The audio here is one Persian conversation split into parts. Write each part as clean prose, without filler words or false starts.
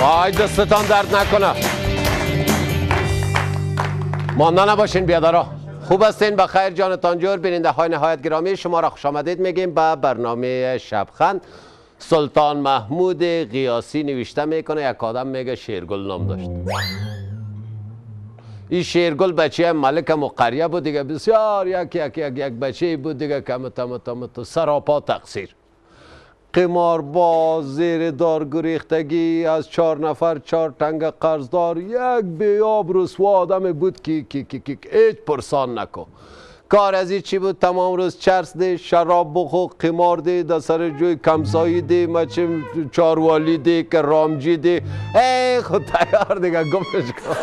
وای دستتان درد نکنه. مانده نباشین بیادارا. خوب هستین؟ بخیر جانتان جور. بیننده های نهایت گرامی شما را خوش آمدید میگیم به برنامه شبخند. سلطان محمود قیاسی نوشته میکنه یک آدم میگه شیرگل نام داشت. این شیرگل بچه ملک مقریه بود دیگه، بسیار یک بچه بود دیگه که متمت سراپا تقصیر. قمارباز، زیر دار گریختگی، از 4 نفر 4 تنگ قرضدار، یک بیاب رسوا آدم بود که هیچ پرسان نکن. کار از این چی بود؟ تمام روز چرس ده، شراب بخو، قمار ده، در سر جوی کمسایی ده، مچه چاروالی ده که رامجی ده. ای خود تیار دیگه گمش کن.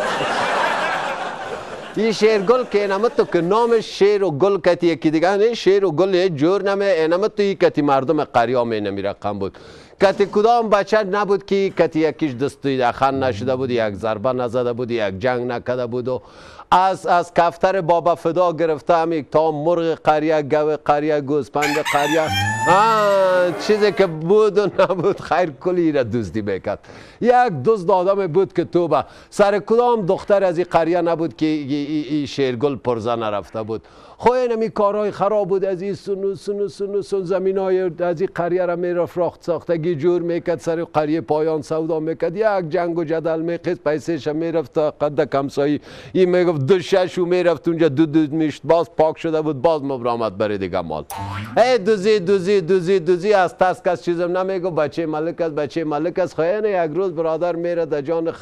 این شیرگل که اینمت تو که نامش شیر و گل کتی یکی دیگه نه، شیر و گل هیچ جور نمه. اینمت تو کتی مردم قریام اینمی رقم بود. کتی کدام بچه نبود که کتی یکیش دستوی دخن نشده بود، یک ضربه نزده بود، یک جنگ نکده بود و از کفتر بابا فدا گرفته همی تا مرغ قریه، گو قریه، گوسپند قریه، چیزی که بود و نبود خیر کلی را دزدی میکرد. یک دزد آدم بود که تو به سر کدام دختر از این قریه نبود که این شیرگل پرزه نرفته بود. خو اینمی کارهای خراب بود. از این سن زمین های از این قریه را میرفت راخت ساختگی جور میکرد، سر قریه پایان سودا میکرد، یک جنگ و جدل میقید، پیسهش میرفت تا قد کمسایی. این میگفت 2 ششو میرفت اونجا دو میشت، باز پاک شده بود، باز مبرامت بره دیگه مال. ای دوزی از تسک از چیزم نمیگو، بچه ملک است. خیلی یک روز برادر میره در جان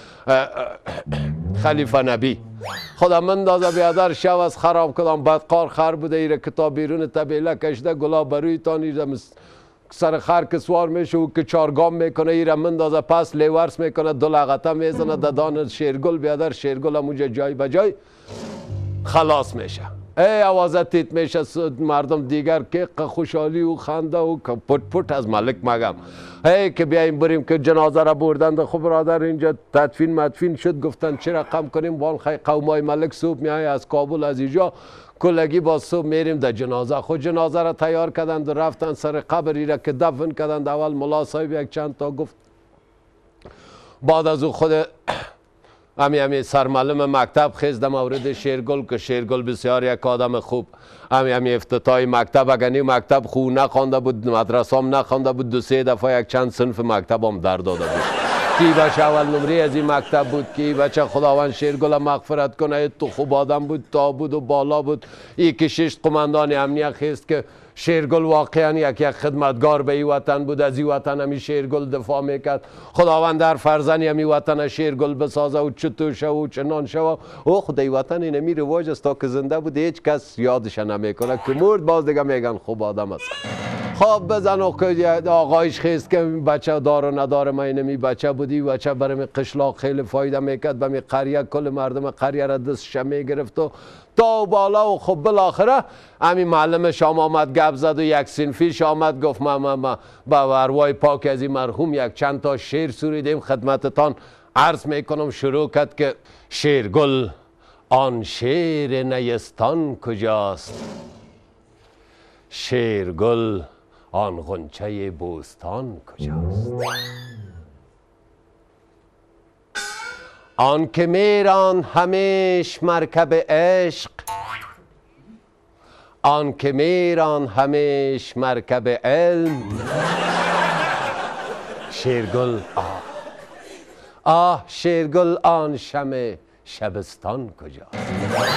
خلیفه نبی. خدا من دازه بیادر شو از خراب کدام بدقار خر بوده، ایره کتاب بیرون طبیله کشده، گلاب بروی تانی سر خر که سوار میشه و که 4 گام میکنه، ایره من دازه پس لیورس میکنه، 2 لغته میزنه ددان شیرگل. بیادر شیرگل هم اونجا جای بجای خلاص میشه. ای آوازه تیت میشه، مردم دیگر که خوشحالی و خنده و پت از ملک مگم. ای که بیاییم بریم که جنازه را بردند. خب برادر اینجا مدفین شد، گفتن چه رقم کنیم؟ وان خیلی قومای ملک صبح میای از کابل از اینجا کلگی با صبح میریم در جنازه. خود جنازه را تیار کردند و رفتن سر قبری را که دفن کردند. اول ملا صاحب یک چند تا گفت، بعد از او خود همی سرمعلم مکتب خیز در مورد شیرگل که شیرگل بسیار یک آدم خوب. همی افتتاحی مکتب اگنی مکتب خو نخوانده بود، مدرسه هم نخوانده بود، 2-3 دفعه یک چند صنف مکتب هم در داده بود. کی بچه اول نمره از این مکتب بود، کی بچه خداوند شیرگل مغفرت کنه، تو خوب آدم بود، تا بود و بالا بود. ای که 6 قماندان امنیت خیست که شیرگل واقعا یک خدمتگار به این وطن بود. از این وطن همی شیرگل دفاع میکرد. خداوند در فرزنی همی وطن شیرگل بسازه و چطور شو و چنان شو. او خدای وطن اینمی رواج است تا که زنده بود هیچ کس یادش نمیکنه، که مرد باز دیگه میگن خوب آدم است. خب بزن و که آقایش خیست که بچه دار و نداره، ما اینمی بچه بودی، بچه برمی قشلاق خیلی فایده میکرد، برمی قریه کل مردم قریه را دستش میگرفت و تا بالا. و خب بالاخره همین معلم شام آمد گپ زد و یک صنفیش آمد گفت ما با ارواح پاک از این مرحوم یک چند تا شعر سرویدیم خدمتتان عرض میکنم. شروع کرد که شیرگل آن شیر نیستان کجاست، شیرگل آن غنچه بوستان کجاست. آن که میران همیش مرکب عشق، آن که میران همیش مرکب علم، شیرگل شیرگل آن شمع شبستان کجاست.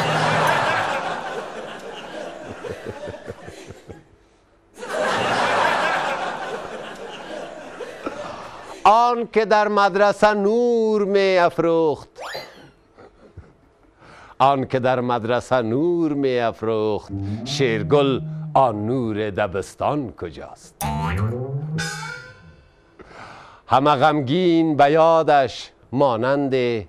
آن که در مدرسه نور می افروخت، آن که در مدرسه نور می افروخت، شیرگل آن نور دبستان کجاست. همه غمگین به یادش مانند،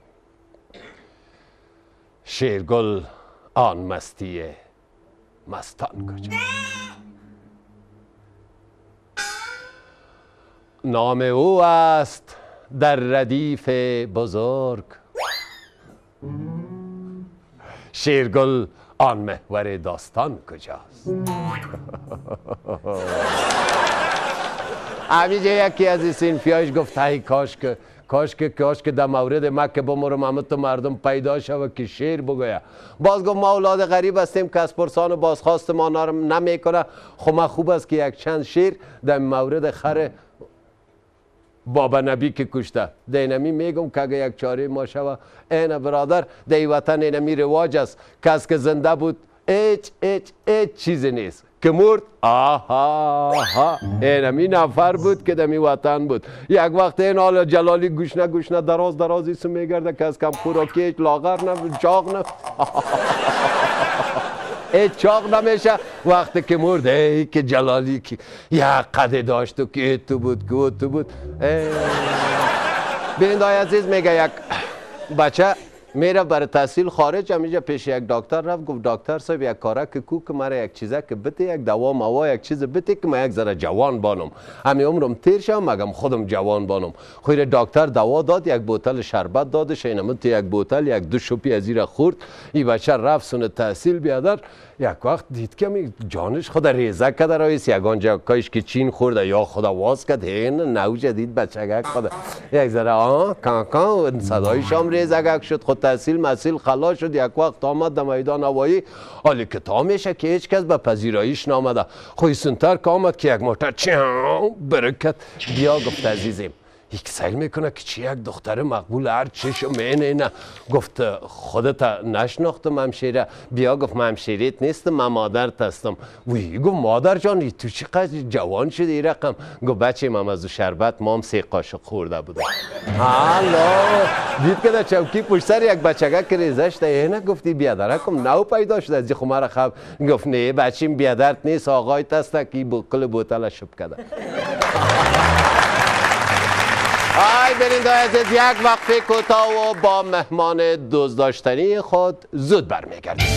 شیرگل آن مستی مستان کجاست. نام او است در ردیف بزرگ، شیرگل آن محور داستان کجاست. همینجا یکی از این سینفیاش گفت ای کاش که در مورد ما که بمرم همه تو مردم پیدا شود که شعر بگویه. باز گفت ما اولاد غریب هستیم که از پرسان و بازخواست ما نمیکنه. خب ما خوب است که یک چند شعر در مورد خر بابا نبی که کشته دینمی میگم که اگه یک چاره ما شوه. این برادر در وطن اینمی رواج است کس که زنده بود هیچ چیزی نیست، که مرد آها اینمی نفر بود که دمی وطن بود. یک وقت این حال جلالی گوشنه دراز ایسو میگرده که از کم خوراکی هیچ لاغر نه چاق نه هیچ چاق نمیشه. وقتی که مرد ای که جلالی که یک قده داشت و که تو بود. بینندای عزیز میگه یک بچه میره برای تحصیل خارج، همینجا پیش یک دکتر رفت. گفت دکتر صاحب یک کاره که کو که مرا یک چیزه که بده، یک دوا موا یک چیز بده که من یک ذره جوان بانم، همین عمرم تیر شم مگم خودم جوان بانم. خیر دکتر دوا داد، یک بوتل شربت دادش، اینم یک بوتل یک دو شوپی از زیر خورد. این بچه رفت سن تحصیل بیادر. یک وقت دید که جانش خدا ریزه کرده رایست، یگان جاکایش که چین خورده یا خدا واز کرد. این نو جدید بچگک خدا یک ذره کان صدایش هم ریزگک شد. خود تحصیل مسیل خلاص شد. یک وقت آمد در میدان هوایی، حالی که تا میشه که هیچ کس به پذیراییش نامده. خوی سنتر که آمد که یک موتر برکت بیا. گفت عزیزیم یک سیل میکنه که چی یک دختر مقبول هر چشم اینه. گفت خودت نشناختم همشیره. بیا. گفت من همشیریت نیستم، من مادرت هستم. وی گفت مادر جان تو چقدر جوان شده این رقم. گفت بچه من از شربت مام 3 قاشق خورده بودم. حالا دید که در چوکی پشت سر یک بچگه که ریزش ده اینه. گفتی بیادرکم نو پیدا شده از خو مرا خب. گفت نه بچیم بیادرت نیست، آقایت هست که کل بوتل شب کرده. برنده عزیز یک وقفه کوتاه و با مهمان دوست داشتنی خود زود برمیگردیم.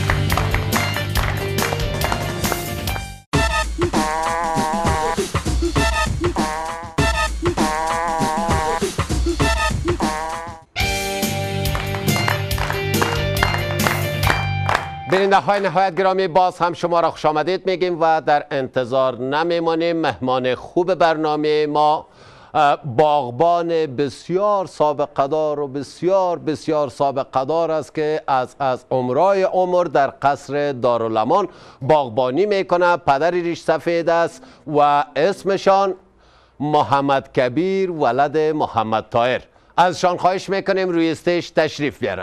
برنده های نهایت گرامی باز هم شما را خوش آمدید میگیم و در انتظار نمیمانیم. مهمان خوب برنامه ما باغبان بسیار سابقه دار و بسیار سابقه دار است که از عمرای عمر در قصر دارالامان باغبانی میکنه. پدری ریش سفید است و اسمشان محمد کبیر ولد محمد طاهر. ازشان خواهش میکنیم روی استیج تشریف بیارن.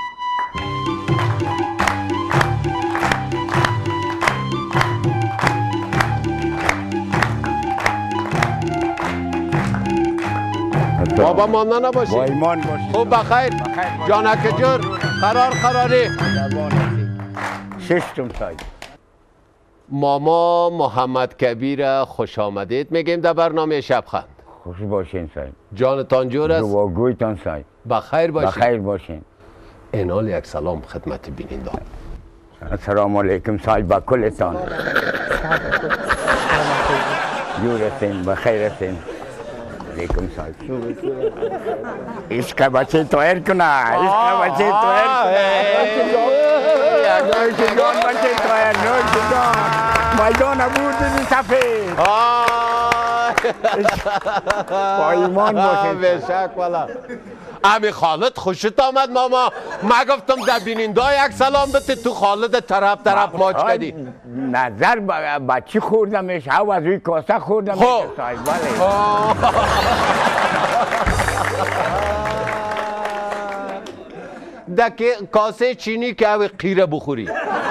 بابا مانده نباشی. با ایمان باشی. خوب بخیر. جانک جور. قراری. ششتم سای. ماما محمد کبیر خوش آمدید میگیم در برنامه شبخند. خوش باشین سای. جانتان جور است. دعاگویتان سای. بخیر باشین. بخیر باشین. اینال یک سلام خدمت بیننده. السلام علیکم سای با کلتان. جور هستین بخیر هستین. علیکم سای. عشق بچه طاهر کنه. عشق بچه طاهر کنه. نوش جان بچه طاهر. نوش جان. میدان بود سفید. با ایمان باشین. بشک والا. امی خالد خوشت آمد ماما. ما گفتم در بیننده یک سلام بده، تو خالد طرف ماچ کردی. نظر بچی خوردمش او از روی کاسه خوردمش. در کاسه چینی که او قیره بخوری.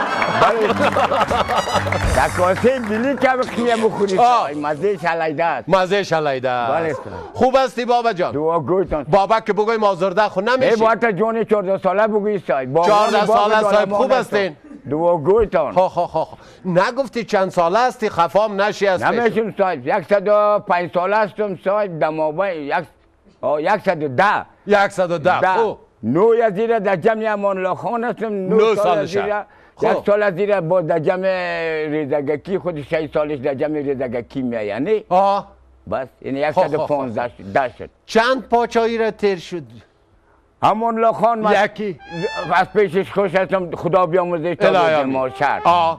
در کاسه بلی که او قیره بخوری. مزهش علیده است. مزهش علیده است. خوب هستی بابا جان؟ دعا گویتان. بابا که بگوی مازرده خود نمیشی. باید جان 14 ساله بگوی صاحب. 14 ساله صاحب خوب هستین؟ دعا گویتان. نگفتی چند ساله هستی خفام نشی هستی؟ نمیشم صاحب 105 ساله هستم صاحب. دماوی 110. 110 خوب. 9 از زیر در جمع امان الله خان هستم. 9 سال از زیر. 1 سال از زیر با در جمع ریزگکی خود 6 سالش در جمع ریزگکی میانی. بس این 115 شد. چند پاچایی را تیر شد؟ امان الله خان یکی از پیشش خوش هستم. خدا بیاموزش تا روز ماشر.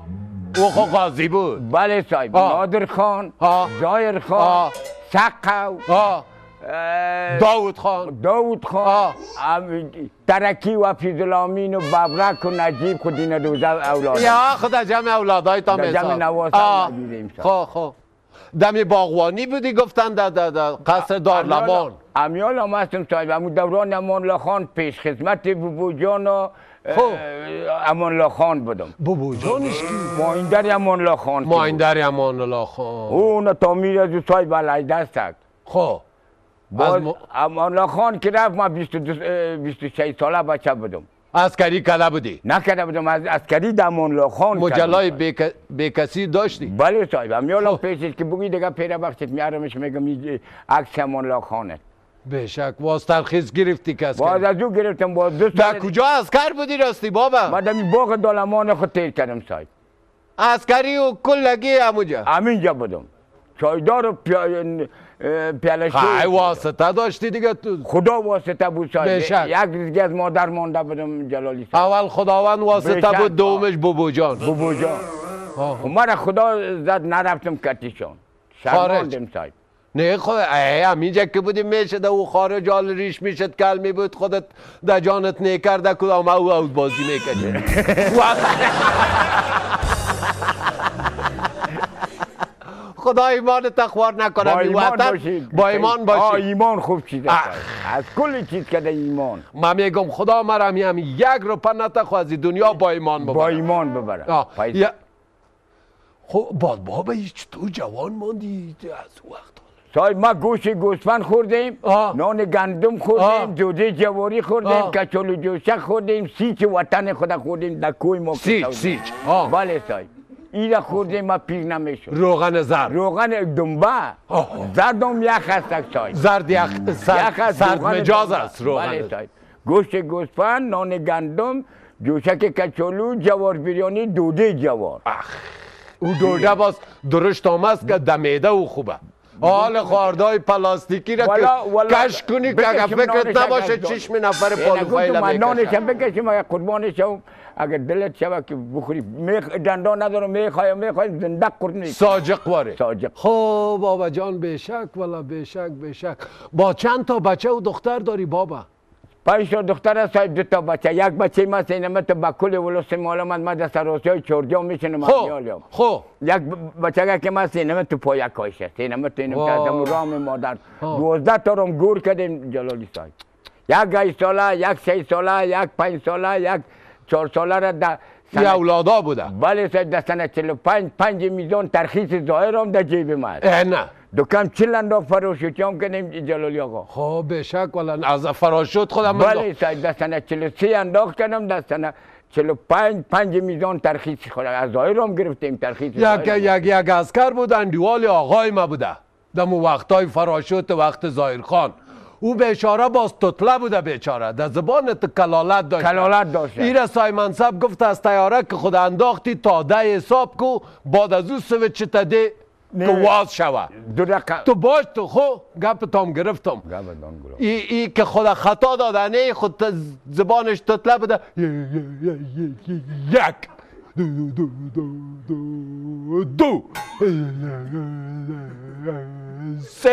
او خو قاضی بود. بله صاحب. نادر خان، ظاهر خان، سقو، داود خان، ترکی و فیض‌الامین و ببرک و نجیب خود این روزه اولاد. یا خدا جمع اولادای تا مثال. جمع نواسا ندیدیم صاحب. خب دمی باغوانی بودی گفتن در قصر دارلمان. امیال هم هستم صاحب. امو دوران امان الله خان پیش خدمت بوبو جان و امان الله خان بودم. بوبو جانش کی؟ مایندر امان الله خان. مایندر امان الله خان. اون تعمیر از صاحب علیه است. خب امان الله خان که رفت ما 26 ساله بچه بودم. عسکری کلا بودی؟ نکرده بودم. از عسکری در امان الله خان. مجلای بیکسی داشتی؟ بله صاحب. امیال پیشش که بگی دیگه پیره بخشت میارمش میگم عکس امان الله خانه. بشک باز ترخیص گرفتی که عسکری؟ باز از او گرفتم. باز 2 سال. در کجا عسکر بودی راستی بابا؟ ما در باغ دالمان خود تیر کردم صاحب. عسکری و کلگی همونجا؟ همینجا بودم. چایدار و پیالشی. خیلی واسطه داشتی دیگه تو؟ خدا واسطه بود صاحب. بشک. یک دیگه از مادر مانده بودم جلالی صاحب. اول خداوند واسطه بود، دومش بوبو جان. بوبو جان. مرا خدا زد نرفتم کتیشان. شرماندم صاحب. نه خود همینجا که بودیم میشد او خارج حال ریش میشد کلمی بود خودت در جانت نکرده کدام او بازی میکرد. خدا ایمان تخوار نکنه. با ایمان باشی. ایمان خوب چیزه از کل چیز کده ایمان. من میگم خدا مرا همین 1 روپه نتخواه از دنیا با ایمان ببره. با ایمان ببره. خب بابا هیچ تو جوان ماندی از وقت صاحب ما گوشت گوسفند خوردیم، نان گندم خوردیم، دوده جواری خوردیم، کچالو جوشک خوردیم، سیچ وطن خود خوردیم در کوی ما. سیچ. بله صاحب. اینا خوردیم ما پیر نمیشد. روغن زرد. روغن دنبه. زردم یخ هست صاحب. زرد یخ سرد مجاز است روغن. بله صاحب. گوشت گوسفند، نان گندم، جوشک کچالو، جوار بریانی، دوده جوار. او دوده باز درشت آمست که دمیده او خوبه. حال خواردهای پلاستیکی را که کش کنی که اگر فکرت نباشه چشم نفر پالوفایل میکشه. نانشم بکشیم اگر قربانشم اگر دلت شبه که بخوری دندان ندارم میخوایم زنده قرد ساجق واره. خب بابا جان بشک والا بشک. با چند تا بچه و دختر داری بابا؟ 5 تا دختر هست صاحب، 2 تا بچه. یک بچه ما سینمت با کل ولوس معلومات ما در سراسی های چوردیا میشنم. خب یک بچه که ما سینمت تو پایک کاشه سینمت اینم کردم رام مادر 12 تا رو گور کردیم جلالی صاحب. یک 8 ساله، یک 6 ساله، یک 5 ساله، یک 4 ساله را در اولادا بوده. بله صاحب در سنه 45 5 میلیون ترخیص ظاهر هم در جیب ما. نه دکم 40 انداخت فراشوتی هم کنیم جلالی آقا. خب بشک والا از فراشوت خودم بله صاحب در سنه 43 انداخت کردم، در سنه 45 5 میلیون ترخیص خود از ظاهر هم گرفتیم ترخیص. یک عسکر بود اندیوال آقای ما بوده دمو وقتای فراشوت وقت ظاهر خان. او بیچاره باز تطله بوده بیچاره در زبان کلالت داشت. ایره سای منصب گفت از تیاره که خود انداختی تا 10 حساب کو بعد از او سویچ تده که واز شوه. تو باش تو خو گپ تام گرفتم. ای که خود خطا دادنه خود زبانش تطله بوده. 1 2 3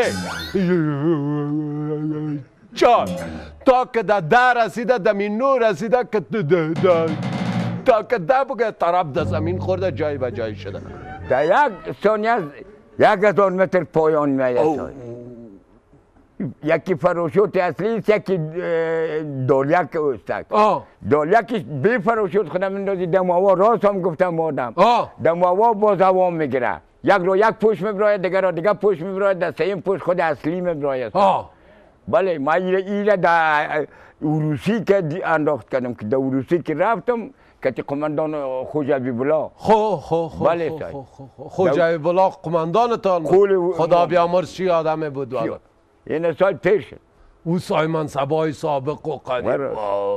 4 تا که در 10 رسیده دمین 9 رسیده که تا که 10 بگه طرف در زمین خورده جای به جای شده. در 1 ثانیه 1000 متر پایان میاد. یکی فراشوت اصلی است، یکی دولیک است. دولیکش بی فراشوت خودم اندازی دم هوا راست هم گفتم آدم. دم هوا باز هوا میگیره. یک رو یک پوش میبراید، دیگر رو دیگر پوش میبراید، در سیم پوش خود اصلی میبراید. بله ما ایره در روسی که انداخت کردم که در روسی که رفتم که قماندان خوجا بیبلا. بله خوجا بیبلا قماندانتان خدا بیامرز چی آدم بود والا. این سال پیش شد. او سایمان سبای سابق و قدیم.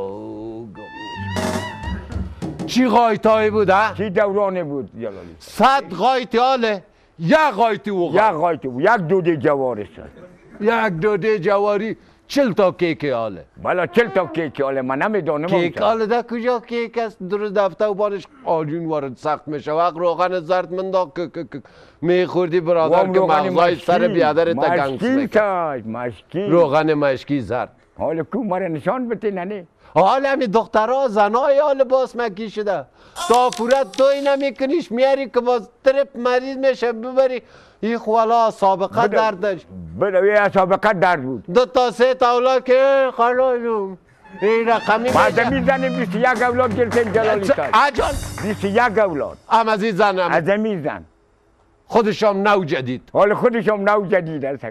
چی غایتایی بود ها؟ چی دورانه بود جلالی؟ 100 غایتی حاله؟ 1 غایتی او یک غایتی او، یک دوده جواری شد. 1 دوده جواری 40 تا کیک آله. بالا 40 تا کیک آله من نمیدونم. کیک آله در کجا کیک است؟ در دفتر و بارش آجون وارد سخت میشه. وقت روغن زرد منداخت که میخوردی برادر که مغزای سر بیادر تا گنگس میکن. مشکی. روغن مشکی زرد. حالا کو مرا نشان بده نه. حالا همی دخترها زنای حال لباس مکی شده. تا پورت توی نمیکنیش میاری که باز ترپ مریض میشه ببری. این خوالا سابقه درد داشت. بله سابقه درد بود. 2 تا 3 تا اولاد که خلاصم. این رقمی میشه. بعد میزنیم 21 اولاد گرفتیم جلالی صاحب. عجل 21 اولاد. هم از این زن هم. از این زن. خودشم نو جدید. حالا خودشم نو جدید هست.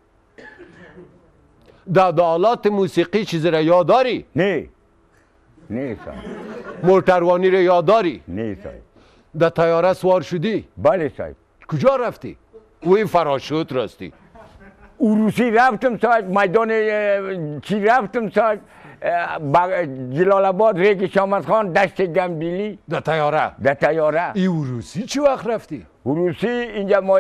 در آلات موسیقی چیزی را یاد داری؟ نه. نه صاحب. موتروانی را یاد داری؟ نه صاحب. در طیاره سوار شدی؟ بله صاحب. کجا رفتی؟ اوی فراشوت راستی. اروسی رفتم صاحب، میدان چی رفتم صاحب، جلال آباد ریگ شامت خان دشت گمبیلی. در طیاره؟ در طیاره. ای اروسی چه وقت رفتی؟ اروسی اینجا ما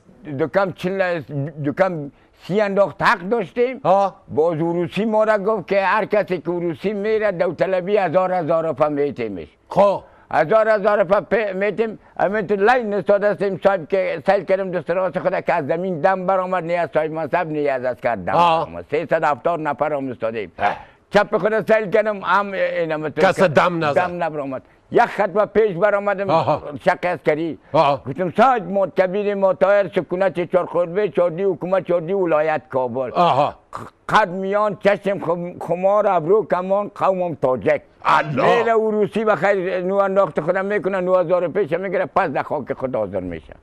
دکم 30 انداخت حق داشتیم. باز اروسی ما را گفت که هر کسی که اروسی میره داوطلبی 1000 روپیه میتیمش. خب 1000 روپیه میتیم. همین تو لاین نستاده استیم صاحب که سیل کردم دست راست خدا که از زمین دم برآمد نیاز صاحب منصب نیاز از کرد دم برآمد. 370 نفر هم استادیم. چپ خدا سیل کردم هم اینم کس دم نزد. دم نبرآمد. یک خطوه پیش برآمدم شق عسکری. گفتم صاحب ما کبیر ما تایر سکونت چارخوربه چادی حکومت چادی ولایت کابل. قد میان چشم خمار ابرو کمان قومم تاجک. میره اروسی بخیر نو انداخت خودم میکنه 9000 پیش میگیره پس در خاک خود حاضر میشه.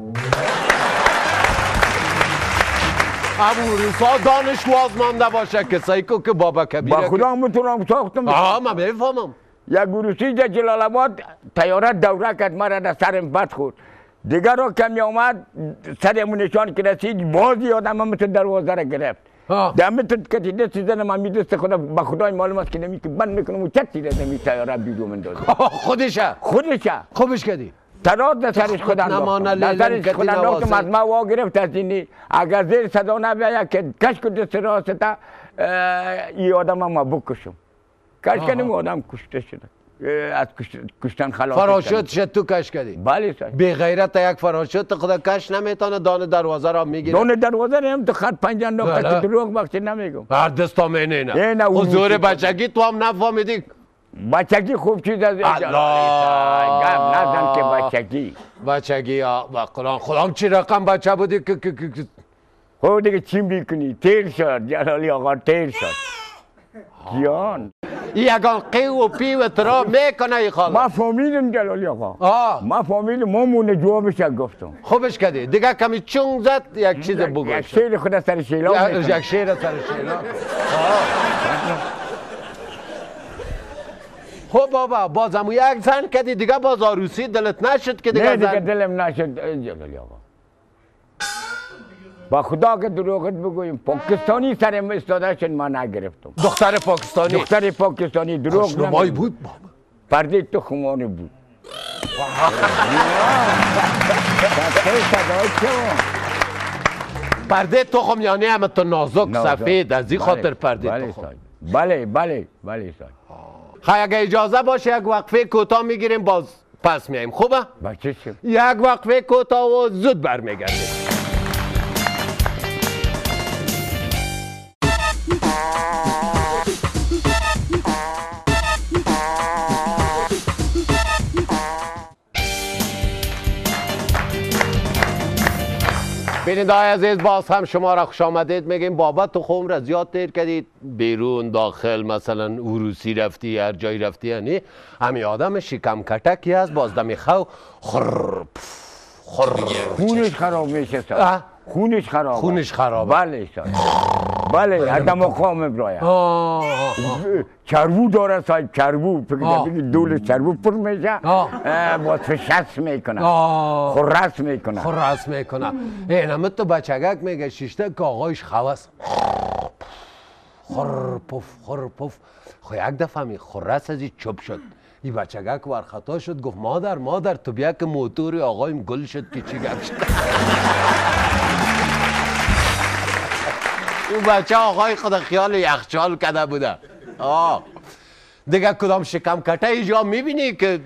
ابو روسا دانشواز مانده باشه کسایی که بابا کبیره. با خدا میتونم ساختم. من بفهمم. یک اروسی در جلال آباد طیاره دوره کرد مرا در سرم بد خورد. دیگر را کمی آمد سرمو نشان که رسید بازی آدم هم مثل دروازه را گرفت. در مثل کتی دست زنم هم دست خدا با خدای معلوم است که نمی که بند میکنم و چتی را نمی طیاره بیرون اندازم. خودشه؟ خوبش کردی؟ تراد در سرش خدا انداختم. در سرش خدا انداختم از ما وا گرفت از اینی اگر زیر صدا نبیاید که کش که دست راسته ای آدم هم بکشم. کش کنیم آدم کشته شده. از کشتن خلاص فراشوت شد تو کش کردی؟ بله صاحب. بی غیرت یک فراشوت خدا کش نمیتونه دانه دروازه را میگیره. دانه دروازه هم تو خط پنجه انداخته که دروغ بخشی نمیگم. هر دستا مینه. حضور بچگی تو هم نفهمیدی؟ بچگی خوب چیز از گپ نزن که بچگی با قرآن خودم چی رقم بچه بودی که خب دیگه چی میکنی؟ تیر شد جلالی آقا تیر شد جان. یگان قیو و پیو ترا میکنه ای خاله. ما فهمیدم جلالی آقا. ما فهمیدم مامونه جوابش گفتم. خوبش کردی دیگه کمی چونگ زد یک چیز بگو. یک شیر خود سر شیلا یک شیر سر شیلا. خب بابا بازم یک زن کردی دیگه باز عروسی دلت نشد که دیگه نه دیگه دلم نشد جلالی آقا. با خدا که دروغت بگویم پاکستانی سرم استاده شد ما نگرفتم. دختر پاکستانی دروغ نمایی بود بابا. پرده تو خمانه بود. پرده تخم یعنی همه تو نازک سفید از این خاطر پرده تخم. بله خواهی اگه اجازه باشه یک وقفه کوتاه میگیریم باز پس میاییم خوبه؟ بچه یک وقفه کوتاه و زود برمیگردیم. بیننده های عزیز باز هم شما را خوش آمدید میگیم بابا تو خم را زیاد تیر کردید بیرون داخل مثلا اروسی رفتی هر جایی رفتی یعنی همین آدم شکم کتکی هست باز دمی خو خونش خراب میشه خونش خراب بله بله حتی مقام برایم چربو داره صاحب چربو دول چربو پر میشه باز فشست میکنه خرس میکنه این همه تو بچگک میگه شیشته که آقایش خواست خرپف خو یک دفعه می خرس ازی چوب شد این بچگک ور خطا شد گفت مادر تو بیا که موتوری آقایم گل شد که چی گپ شد اون بچه آقای خدا خیال یخچال کده بوده. دیگه کدام شکم کته ایجا میبینی که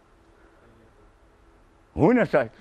اونه سای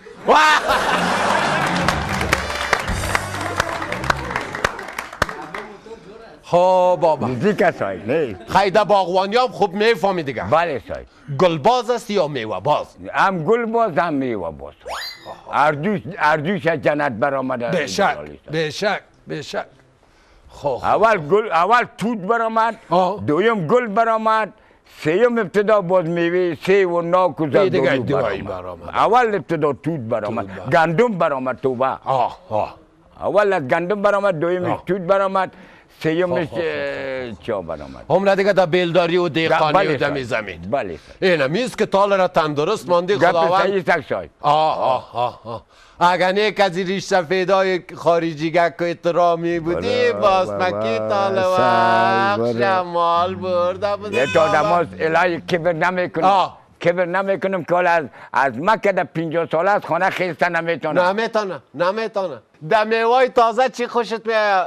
خب بابا دیگه سای نه خیده باغوانی هم خوب میفهمی دیگه. بله سای گلباز است یا میوه باز؟ هم گل باز هم میوه باز اردوش جنت برآمده. بشک خب اول توت برآمد، دویم گل برآمد، سیم ابتدا باز میوه سیب و ناک و زردالو برآمد. اول ابتدا توت برآمد، گندم برآمد. توبه اول از گندم برآمد، دویمش توت برآمد، سیمش چا برآمد. همراه دیگه در بیلداری و دیخانی و دمی زمین. بله این همیست که تال را تندرست ماندی خداوند. گپ صحیح اگر نیک از ریش سفیدای خارجی گک و احترامی بودی باز مکی تال وقت شمال برده بودی. یه تا دماز الهی کبر نمیکنم، کبر نمیکنم که از مکه در 50 ساله از خانه خیسته نمیتونه. در میوای تازه چی خوشت میاد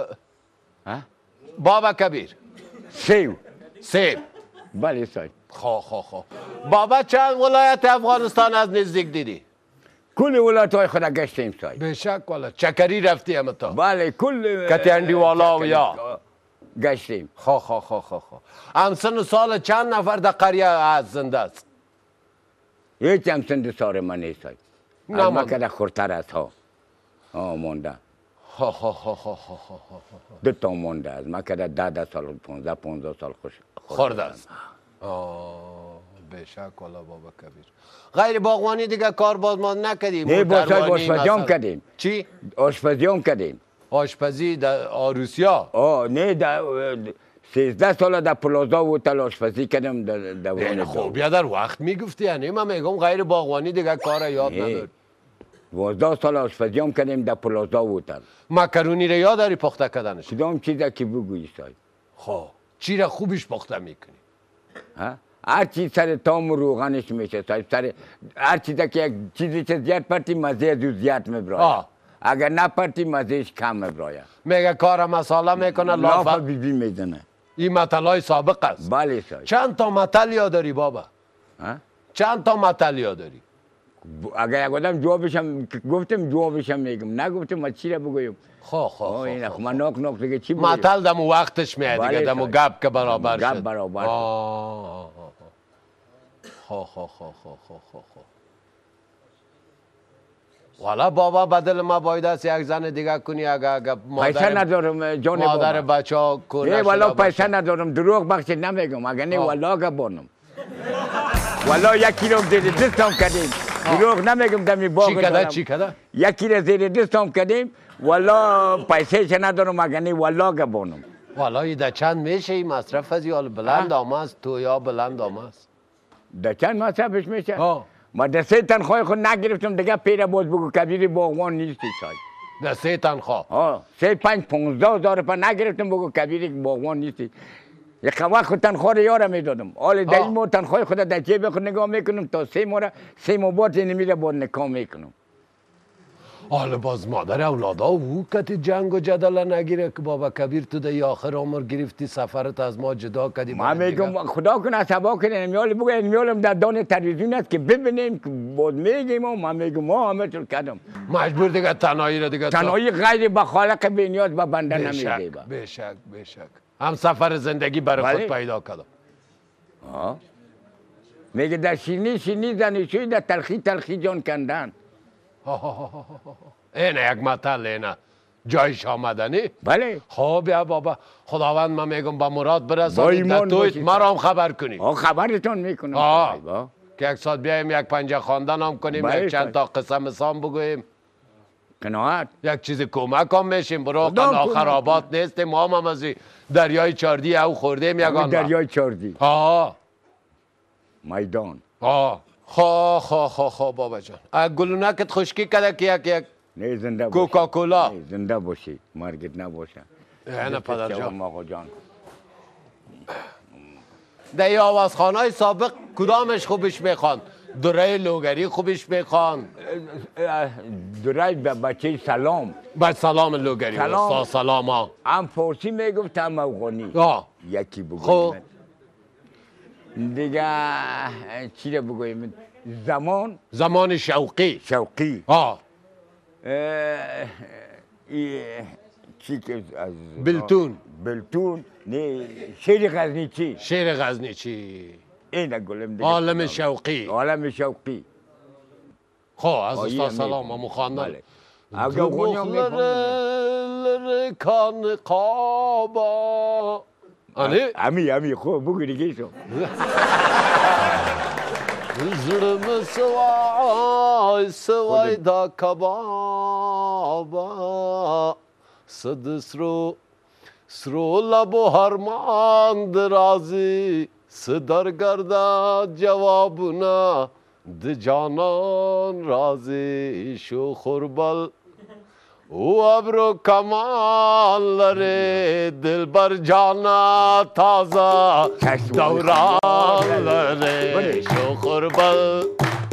بابا کبیر؟ سیب. بله سای. خب بابا چند ولایت افغانستان از نزدیک دیدی؟ کل ولایت های خود گشتیم سای. بشک والا چکری رفتی هم تا؟ بله کل کتیندی والا و یا گشتیم. خب همسن سال چند نفر در قریه از زنده است؟ هیچ همسن سال من نیست سای. از مکه در خورتر است مونده. دو تا مونده از ما که 10 سال 15 سال خورده است. بشک والا بابا کبیر. غیر باغوانی دیگه کار باز ما نکردیم؟ نه باز آشپزی هم کردیم. چی؟ آشپزی هم کردیم. آشپزی در آروسیا؟ نه در 13 سال در پلازا هتل آشپزی کردم در خوب یا در وقت میگفتی یعنی من میگم غیر باغوانی دیگه کار یاد نداری. 12 سال آشپزی هم کردیم در پلازا هتل. مکرونی را یاد داری پخته کردنش؟ کدام چیزی که بگویی سای. خب چی را خوبش پخته میکنی؟ هر چیز سر تام و روغنش میشه سای. سر هر چیزی که یک چیزی که زیاد پرتی مزه از زیاد میبرای. اگر نپرتی مزهش کم میبرای. میگه کار مساله میکنه لاف بیبی میزنه. این متلای سابق است. بله سای. چند تا متل یاد داری بابا؟ چند تا متل یاد داری؟ اگر یک آدم جوابشم گفتم جوابشم میگم، نگفتم ما چی را بگویم. خب من ناک دیگه چی بگویم؟ متل دمو وقتش میاد دیگه، دمو گپ که برابر شد. گپ برابر شد. والا بابا بدل ما باید است یک زن دیگه کنی اگر پیسه ندارم جان بابا. مادر بچه ها کنه نه والا پیسه ندارم، دروغ بخش نمیگم. اگر نه والا که بانم. والا 1 کیلو زیر دستم کردیم. دروغ نمیگم دمی باغ. چی کده؟ 1 کیلو زیر دستم کردیم. والا پیسه چه ندارم اگر نه والا که بانم. والا این در چند میشه این مصرف از یا بلند آمست تو یا بلند آمست؟ در چند مصرفش میشه؟ ما در 3 تنخواه خود نگرفتم دیگه پیره باز بگو کبیر باغوان نیستی سای. در 3 تنخواه؟ 3 5 15 هزار روپیه نگرفتم بگو کبیر باغوان نیستی. یک وقت خود تنخواه رو یارم میدادم. حالا در این ماه تنخواه خود در جیب خود نگاه میکنم تا 3 ماه بعد نمیره باید نکام میکنم. حالا باز مادر اولادا او کتی جنگ و جدل نگیره که بابا کبیر تو در آخر عمر گرفتی سفرت از ما جدا کردی. ما میگم خدا کنه عصبا کنه نمیال بگو نمیالم در دان تلویزیون است که ببینیم که باز میگیم ما میگم ما همه چیز کردم. مجبور دیگه تنهایی را دیگه تنهایی غیر به خالق به نیاز به بنده نمیده. بشک هم سفر زندگی برای خود پیدا کردم. میگه در شیرینی زنشوی در تلخی جان کندن. اینه یک مطل اینه جایش آمدنی؟ بله. خب یا بابا خداوند من میگم با مراد برسانید در تویت مرا هم خبر کنی. خبرتون میکنم که یک ساعت بیاییم یک پنجه خواندن هم کنیم، یک چند تا قصه مسام بگوییم. قناعت یک چیز کمک هم میشیم. برو قنا خرابات نیستیم، ما هم از دریای چاردی او خوردیم یگان دریای چاردی میدان. خو بابا جان گلونکت خشکی کده که یک نه زنده باشی کوکاکولا زنده باشی مرگت نباشه. نه پدر جان آقا جان در آوازخانه های سابق کدامش خوبش میخوان؟ دوره لوگری خوبش بخوان. دوره به بچه سلام. با سلام لوگری. سلام. سلام ها. هم فارسی میگفت هم افغانی. یکی بگویم. خب دیگه چی رو بگویم؟ زمان شوقی. شوقی. چی که از بلتون نه شیر غزنیچی. شیر غزنیچی. این گلم دیگه. عالم شوقی. عالم شوقی. خب از استاد سلام هم خواندن. اگه افغانی هم میفهمم. کان قابا. امی خوب بگو دیگه شو. زلم سوای دا کبابا صد سرو لب و هرمان درازی صدر گرده جوابنا د جانان رازی شو خوربل او ابرو کمال لره دل بر جانا تازه دوران لره شو خوربل.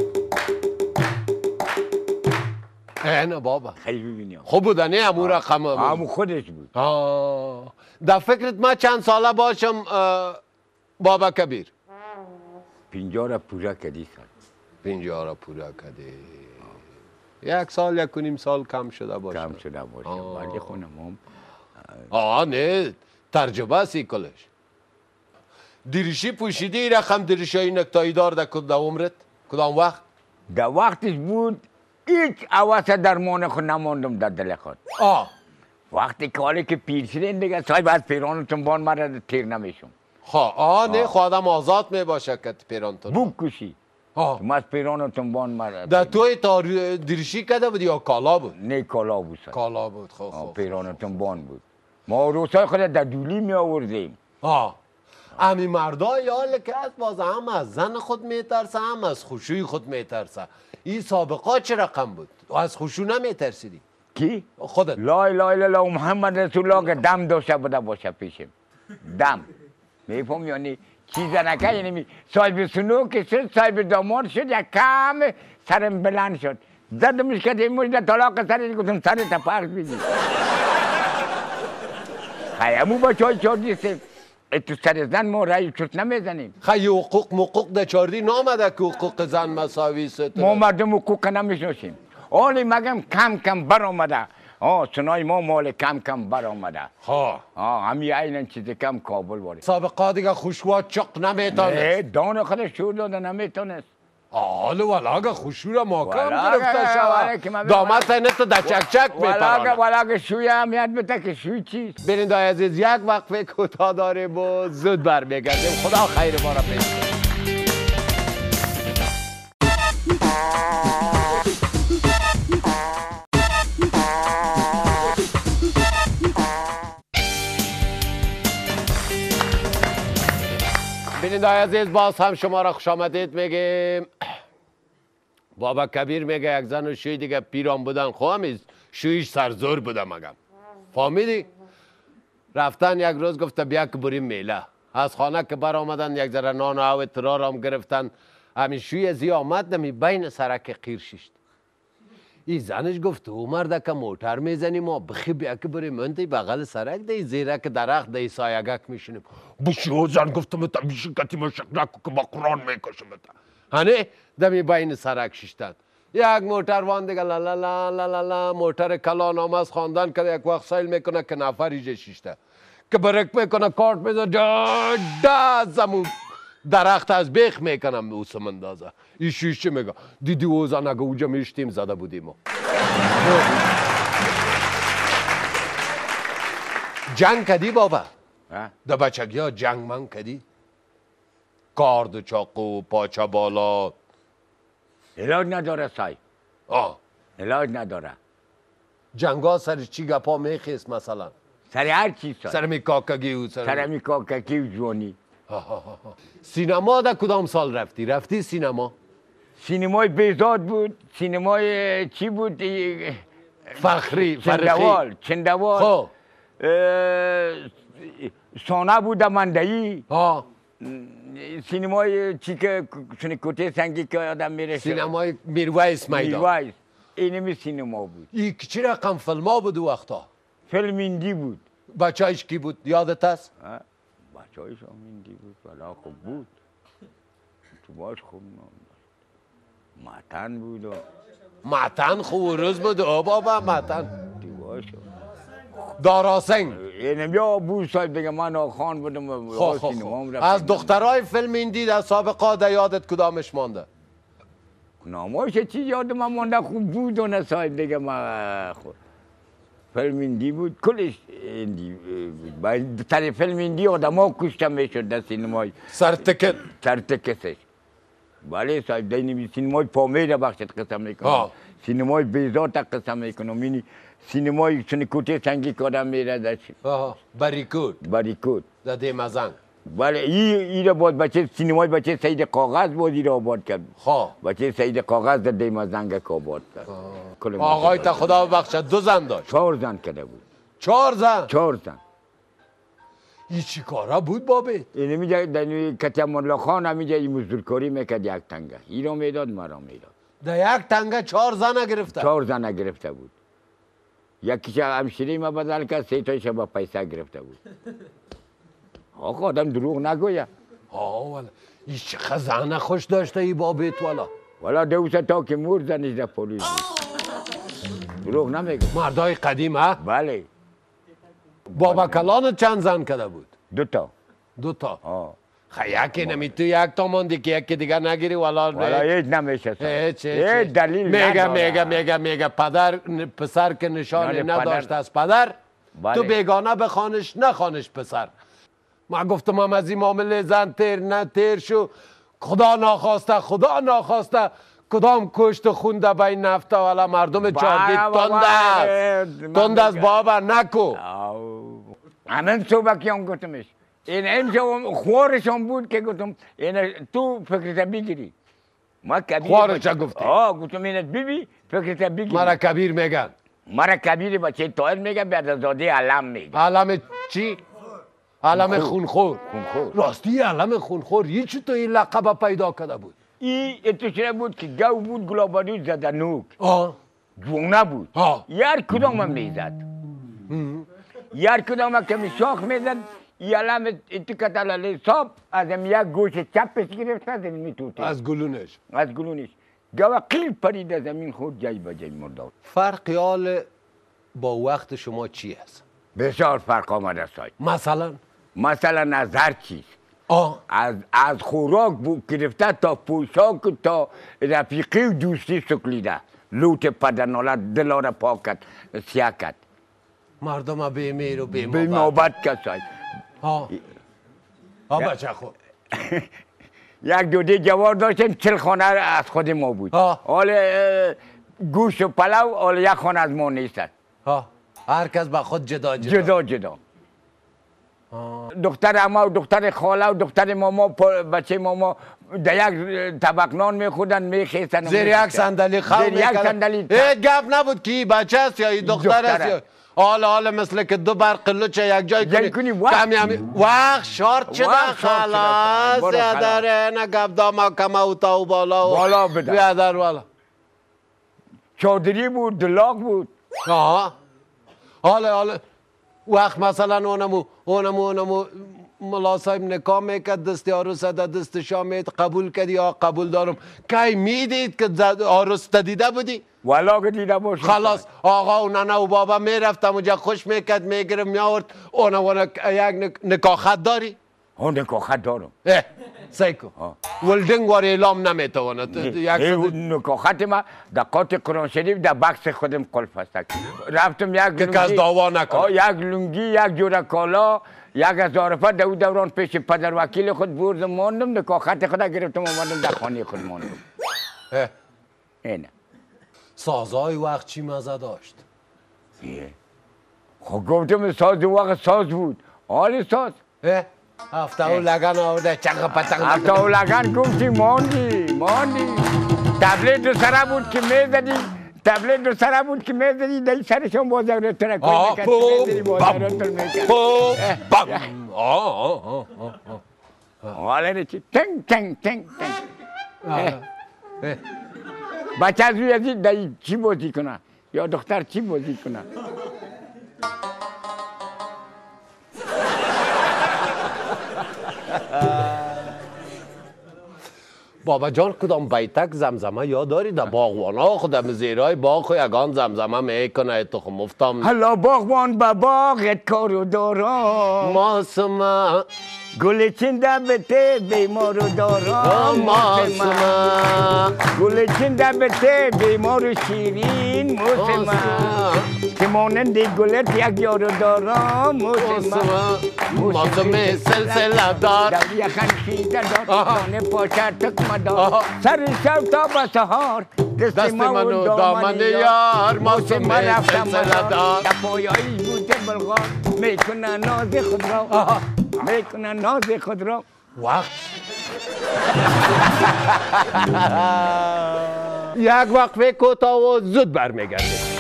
نه بابا خیلی ببینیم خوب بوده نه امو رقم همون خودش بود. در فکرت ما چند ساله باشم بابا کبیر؟ 50 را پورا کردی سال. 50 را پورا کردی. یک سال یک و نیم سال کم شده باشه. کم شده باشه ولی خونم نه ترجمه سی کلش. دریشی پوشیدی رقم دریشای نکتایی دار در کدام عمرت؟ کدام وقت؟ در وقتش بود هیچ عوض درمان خود نماندم در دل خود. وقتی کاری که پیر شدین دیگه صاحب از پیران تنبان مرد تیر نمیشم. نه خودم آزاد می باشه که پیران تنبان بکشی. ما از پیران تنبان مرد. در توی دریشی کده بود یا کالا بود؟ نه کالا بود. کالا بود. خب پیران تنبان بود. ما روزای خود در دولی می آوردیم. امی مردا یال که باز هم از زن خود میترسه هم از خوشوی خود میترسه. این سابقه چه رقم بود؟ از خوشو نمیترسیدی؟ کی؟ خودت. لا اله الا الله محمد رسول الله که دم داشته بوده باشه پیشم. دم. میفهم یعنی چیز نکه یعنی صاحب سنو که شد صاحب داماد شد یک کم سرم بلند شد. زدمش که این مجد طلاق سرش گفتم سر تپاق بیدی. خیامو با چای چاردیستیم. تو سر زن ما رای چوت نمیزنیم. خیلی حقوق در چاردی نامده که حقوق زن مساوی ست. ما مردم حقوق نمیشناسیم. حالی مگم کم بر آمده. سنای ما مال کم بر آمده. همی اینن چیز کم کابل باره. سابقه دیگه خوشوا چق نمیتونست. نه دان خودش شور داده نمیتونست. حالا ولاگه خوشو را ماکم گرفته شوه. دامت اینت در چک میپرانه. ولاگه شوی هم یاد بده که شوی چیست. بیننده عزیز یک وقفه کوتاه داریم و زود برمیگردیم. خدا خیر ما را پیش کنه. بیننده عزیز باز هم شما را خوش آمدید میگیم. بابا کبیر میگه یک زن و شوی دیگه پیران بودن خواهمیز شویش سرزور بوده مگم. فهمیدی؟ رفتن یک روز گفته بیا که بریم میله. از خانه که بر آمدن یک ذره نان و آب ترار هم گرفتن. همین شوی زی آمد نمی بین سرک قیر ششت. این زنش گفت او مرده که موتر میزنی ما بخی بیا که بریم انتی بغل سرک دی زیره که درخت دی سایگک میشونیم. بشو زن گفتم تا بیشی کتی مشک نکو که با قرآن میکشم تا. هنه دمی بین سرک ششتن. یک موتر وان دیگه لا لا لا لا لا موتر کلان آماز خواندن که یک وقت سایل میکنه که نفریجه ششته. که برک میکنه کارت میزن دا زمون درخت از بیخ میکنم او سمندازه. این شیش چه میگه؟ دیدی او زن اگه اوجا میشتیم زده بودیم. جنگ کدی بابا؟ در بچگی ها جنگ من کدی؟ کارد چاقو پاچه بالا علاج نداره سای. علاج نداره. جنگ ها سر چی گپا میخیست مثلا؟ سر هر چیز سر میکاکگی و سر میکاکگی و جوانی. سینما در کدام سال رفتی؟ رفتی سینما؟ سینمای بیزاد بود. سینمای چی بود؟ فخری چندوال. سانه بود مندهی. سینمای چی که کوته سنگی که آدم میره سینمای میرویس میدان. میرویس اینمی سینما بود. این چی رقم فیلم ها بود وقتا؟ فیلم هندی بود. بچه‌ایش کی بود یادت است؟ بچه‌ایش هم هندی بود ولی خوب بود. تو باش خوب متن بود و متن خوب روز بود بابا متن تو باش داراسنگ اینم یا بود صاحب دیگه من خان بودم از دخترای فیلم هندی در سابقه در یادت کدامش مانده؟ نامش چی یادم مانده خوب بود و نه صاحب دیگه من خود فیلم هندی بود کلش هندی بود سر فیلم هندی آدم ها کشته میشد در سینمای سرتکتش بله صاحب دینی سینمای پامیر بخشت قسم میکنم سینمای بیزات قسم میکنم اینی سینمای چون کوته سنگی که آدم میره در باریکود در دیمزنگ بله این را بود بچه سینمای بچه سید کاغذ بود این را آباد کرد بچه سید کاغذ در دیمزنگ که آباد کرد آقای تا خدا ببخشد 2 زن داشت 4 زن کرده بود 4 زن 4 زن این چی کارا بود بابی؟ این میگه در کتیم الله خان همیجا این مزدورکاری میکرد 1 تنگه این را میداد مرا میداد در 1 تنگه 4 زن گرفته؟ 4 زن گرفته بود یکیش همشیری ما بدل کرد 3 تایش با پیسه گرفته بود آقا آدم دروغ نگویه والا این چقدر زن خوش داشته ای بابیت والا 200 تا که مور زنش در پلیس بود دروغ نمیگه مردای قدیم ها؟ بله بابا کلان چند زن کرده بود؟ 2 تا 2 تا یکی نمیتو 1 تا ماندی که یکی دیگر نگیری والا هیچ نمیشه هیچ دلیل میگه پسر که نشانی نداشته از پدر تو بیگانه بخوانش نخوانش پسر من گفتم هم از این معامله زن تیر شو خدا ناخواسته کدام کشت خونده بین نفته والا مردم چاردی تند از بابا نکو همین صبح که هم گفتمش این امشب خوارشان بود که گفتم این تو فکرت بگیری ما کبیر خوارش گفتی؟ گفتم اینت ببی فکرت بگیری مرا کبیر میگن مرا کبیر بچه طاهر میگن بیادرزاده علم میگن علم چی؟ علم خونخور راستی علم خونخور یه چی تو این لقب پیدا کرده بود؟ این اتشره بود که گو بود گلابانو زده نوک جونه بود یار کدام هم میزد یار کدام هم که شاخ میزد این علم اتکت علیه صاحب از هم یک گوش چپش گرفت از این میتوته از گلونش گوه قیل پرید از زمین خود جای با جای مرداد فرق با وقت شما چی است؟ بسیار فرق آمده سای مثلا از هر چیز از خوراک گرفته تا پوشاک تا رفیقی و دوستی سکلیده لوت پدرنالت دلار پاکت سیاکت مردم بیمیر و بیمابت کسای بچه خود یک دوده جوار داشتیم 40 خانه از خود ما بود حال گوشت و پلو حال یک خانه از ما نیست هر کس با خود جدا دختر اما و دختر خاله و دختر ماما بچه ماما در یک طبق نان میخوردن میخیستن زیر یک صندلی خواب میکردن هیچ گپ نبود که دختر است یا دختر است حالا مثل که 2 برق لچه یک جای کنی وقت شارت شده خلاص یادره نه گپ داما کما و تا و بالا بده بیادر والا چادری بود دلاغ بود حالا وقت مثلا اونمو ملا صاحب نکاح میکرد دست عروس در دست شامید قبول کردی یا قبول دارم کی میدید که عروس دیده بودی؟ والا که دیده باشم خلاص آقا و ننه و بابا میرفتم اونجا خوش میکرد میگرم میآورد اون یک نکاح خط داری؟ نکاح خط دارم سیکو ولدنگ وار اعلام نمیتونه نکاح خط ما در قاط قرآن شریف در بکس خودم قلف است رفتم یک که کس دعوا نکنه یک لنگی یک جوره کالا 1000 روپیه دوران پیش پدر وکیل خود بردم ماندم نکاح خط خود گرفتم اومدم در خانه خود ماندم اینه سازای وقت چی مزه داشت؟ خب گفتم ساز وقت ساز بود حال ساز هفته و لگن آورده چنگ پتنگ هفته و لگن گفتی ماندی تبلیغ دو سره بود که میزدی در سرشون بازار رو ترکوی میکرد حالا چی تنگ تنگ تنگ تنگ بچه از روی ازی چی بازی کنه یا دختر چی بازی کنه بابا جان کدام بیتک زمزمه یاد داری در باغوانا خودم زیرای باغ خو یگان زمزمه میکنه تخم مفتم حالا باغوان با باغت کارو دارم ماسما گل چنده بته بیمارو دارم ماسما گل چنده بته بیمارو شیرین موسما که مانند گلت یک یارو دارم موسما ماسما سلسله دار در یخن شیده دار دانه پاشه تکمه دار سر شب تا به سهار دست منو دامن یار ماسما سلسله دار در پایایی بوده بلغار میکنه ناز خود را میکنه ناز خود را وقت یک وقفه کوتاه و زود برمیگردیم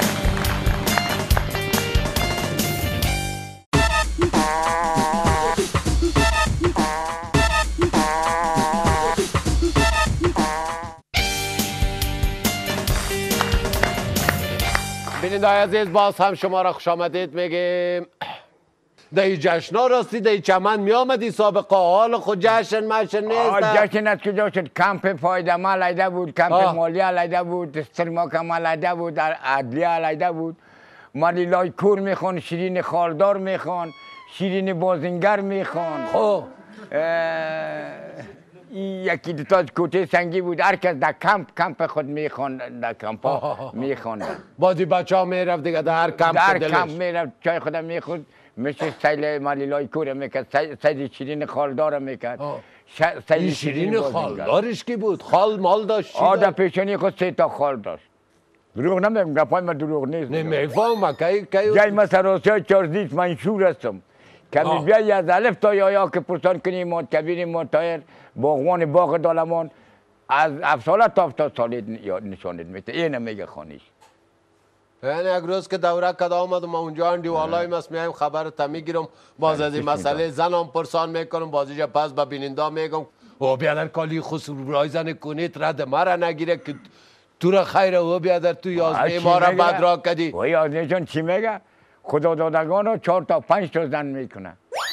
بیننده‌های عزیز باز هم شما را خوش آمدید میگیم در این جشن‌ها راستی در این چمن می آمدی سابقه حال خود جشن مشن نیست جشن از کجا شد کمپ فایده‌مه علیده بود کمپ مالی علیده بود سرماکم علیده بود در عدلیه علیده بود مالیلای کور میخوان شیرین خالدار میخوان شیرین بازنگر میخوان خب یکی دو تا کوته سنگی بود هر کس در کمپ خود میخوان در کمپ میخوان بازی بچه ها میرفت دیگه در هر کمپ میرفت چای خودم میخورد مثل سیل مالیلای کوره میکرد سیل شیرین خالدار میکرد سیل شیرین خالدارش کی بود؟ خال مال داشت؟ در پیشانی خود 3 تا خال داشت دروغ نمیگم گپای من دروغ نیست نمیفهم جای من سراسر چارزیست منشور هستم کمی بیایی از الف تا یا که پرسان کنیم ما کبیر ما تایر باغوان باغ دالمان از 7 ساله تا 70 ساله نشانت میده اینه میگه خانیش یعنی یک روز که دوره کده آمد و ما اونجا اندی والای مست میایم خبر تا میگیرم باز از این مسئله زنم پرسان میکنم بازیجا پس با بیننده میگم او بیادر کالی خسرو رای زن کنید رد مرا نگیره که تو را خیره او بیادر تو 11 ما را بد را کدی و 11 جان چی میگه خدا دادگان رو 4 تا 5 تا زن میکنه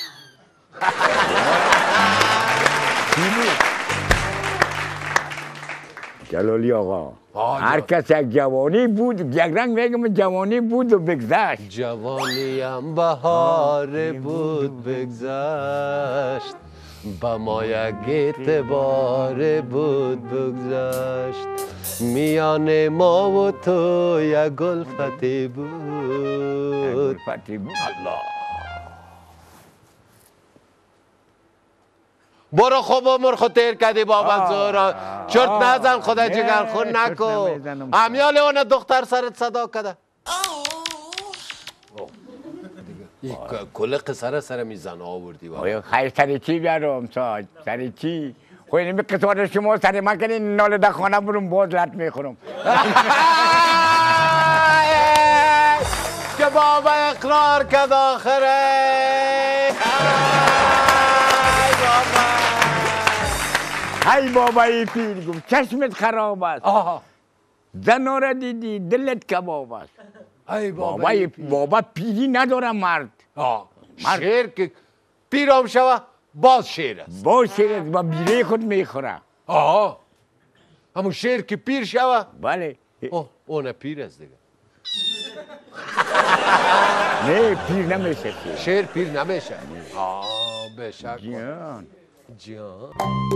جلالی آقا هر کس یک جوانی بود یک رنگ میگم جوانی بود و بگذشت جوانیم بهار بود بگذشت با ما یک اعتبار بود بگذشت میان ما و تو یک گلفتی بود الله برو خوب عمر خود تیر کردی بابا زورا چرت نزن خدا جگر خون نکو امیال اون دختر سرت صدا کده کل قصر سر میزن آوردی بابا خیلی سری چی بیارم ساج سری چی خوی نمی قصار شما سری من کنین نال در خانه برم باز لط میخورم که بابا اقرار کد آخره ای بابای پیر گفت چشمت خراب است زنا را دیدی دلت کباب است ای بابا پیری نداره مرد شیر که پیرام شوه باز شیر است باز شیر است با بیره خود میخوره همون شیر که پیر شوه بله اون پیر است دیگه نه پیر نمیشه شیر پیر نمیشه بشک جان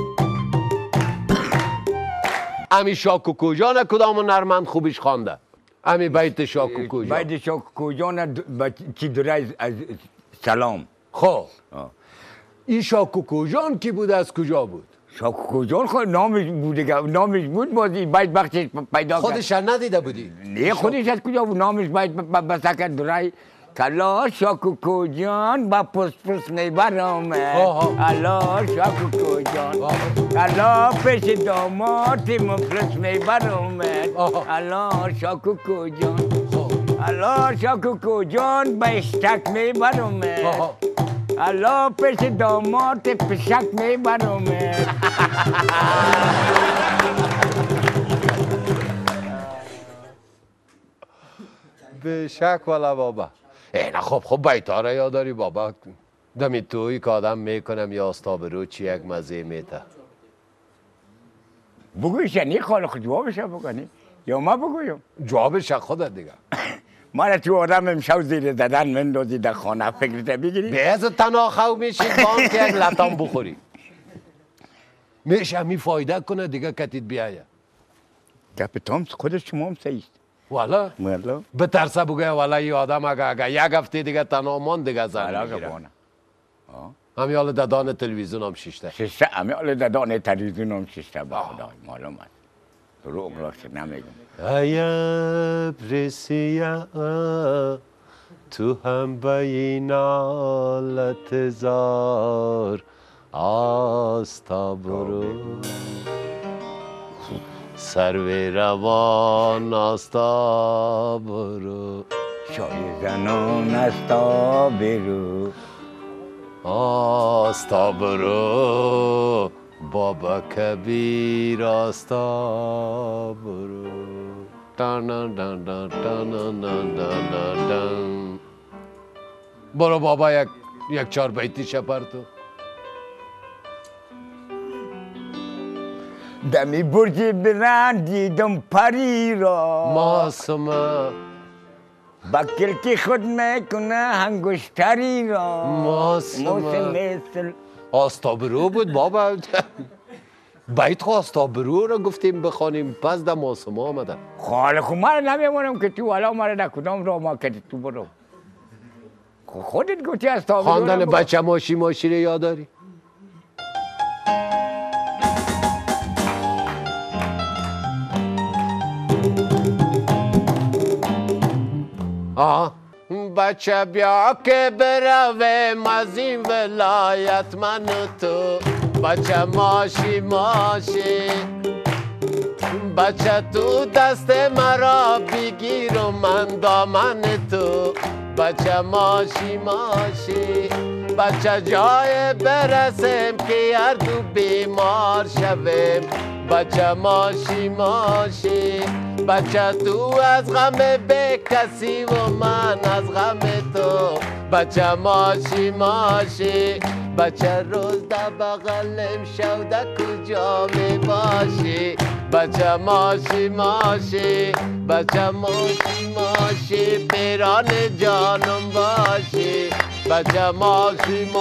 امی شاکوکو جان کدام نرمند خوبیش خوانده امی بیت شاکوکو جان بیت شاکوکو جان چی داره از سلام خب این شاکوکو جان کی بود از کجا بود شاکوکو جان خود نامش بود بازی بیت بخشش پیدا کرد خودش ندیده بودی نه خودش از کجا بود نامش بیت بسکر درای کلا شاکوکو جان با پس میبرم الا شاکوکو جان کلا پیش داماد مفلس میبرم الا شاکوکو جان الا شاکوکو جان با اشتک میبرم الله پیش داماد پشک میبرم. به شک والا بابا. نه خب بیتا را یاد داری بابا. دمی توی که آدم میکنم یا استابرو چی یک مزه میته. بگویش نی خاله خود جوابش بکنی یا ما بگویم؟ جوابش خودت دیگه. ما را تو آدم امشب زیر زدن مندازی در خانه فکرت بگیری؟ بیز تنها خو میشی بام که یک لطام بخوری. میشه همی فایده کنه دیگه کتید بیایه. گپ تام خودش شما هم سیست. والا؟ والا؟ به ترسه بگه والا یه آدم اگه یک هفته دیگه تنها مان دیگه زن میگیره. همی حال ددان تلویزیون هم شیشته. شیشته همی حال ددان تلویزیون هم شیشته با خدای معلوم است. دروغ راست نمیگم. ای برسیه تو هم به این حالت زار آستا برو سروی روان آستا برو شای زنان آستا برو آستا برو بابا کبیر آستا برو برو بابا یک چار بیتی شپر تو دمی برج بلند دیدم پری را ماسما با کلکی خود میکنه هنگشتری را ماسما مثل آستا برو بود بابا بیت خو آستا برو را گفتیم بخوانیم پس در ماسما آمده خاله خو من نمیمونم که تو حالا مرا در کدام را ما که تو برو خودت گفتی آستا برو خواندن بچه ماشی رو یاد داری؟ بچه بیا که برویم از این ولایت من و تو بچه ماشی بچه تو دست مرا بگیر و من دامن تو بچه ماشی بچه جای برسیم که هر دو بیمار شویم بچه ماشی بچه تو از غم به کسی و من از غم تو بچه ماشی بچه روز در بغلم شوده کجا می باشی بچه ماشی بچه ماشی پیران جانم باشی بچه ماشی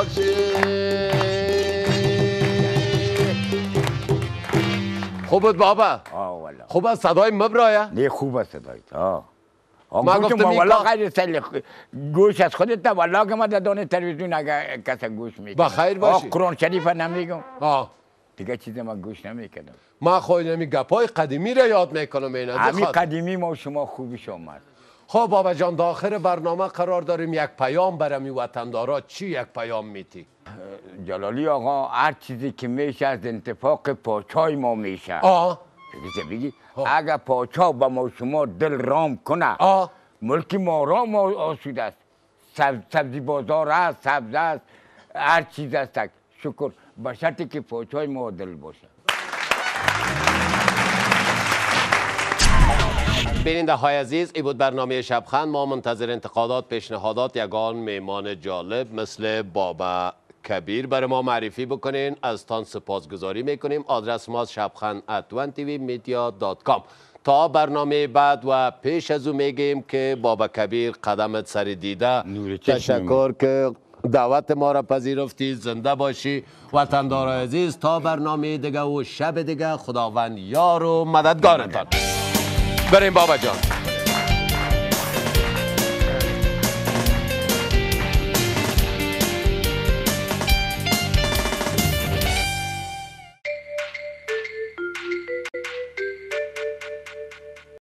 خوب بود بابا خوب است صدای مبرایه نه خوب است صدای من گفتم والا خیر سلی گوش از خودت والا که ما در دانه تلویزیون اگه کس گوش میکنه بخیر باشی قرآن شریف نمیگم دیگه چیز ما گوش نمیکنم ما خواهی نمی گپای قدیمی را یاد میکنم همین قدیمی ما شما خوبیش آمد خب بابا جان داخل برنامه قرار داریم یک پیام برمی وطندارا چی یک پیام میتی؟ جلالی آقا هر چیزی که میشه از انتفاق پاچای ما میشه بگی اگر پاچا با ما شما دل رام کنه ملک ما رام آسوده است سبزی بازار است سبز است هر چیز است شکر با شرطی که پاچای ما دل باشه بیننده های عزیز ای بود برنامه شبخند ما منتظر انتقادات پیشنهادات یگان میمان جالب مثل بابا کبیر برای ما معرفی بکنین از تان سپاسگزاری میکنیم آدرس ما shabkhand@1tvmedia.com تا برنامه بعد و پیش از او میگیم که بابا کبیر قدمت سر دیده تشکر که دعوت ما را پذیرفتی زنده باشی وطندارای عزیز تا برنامه دیگه و شب دیگه خداوند یار و مددگارتان بریم بابا جان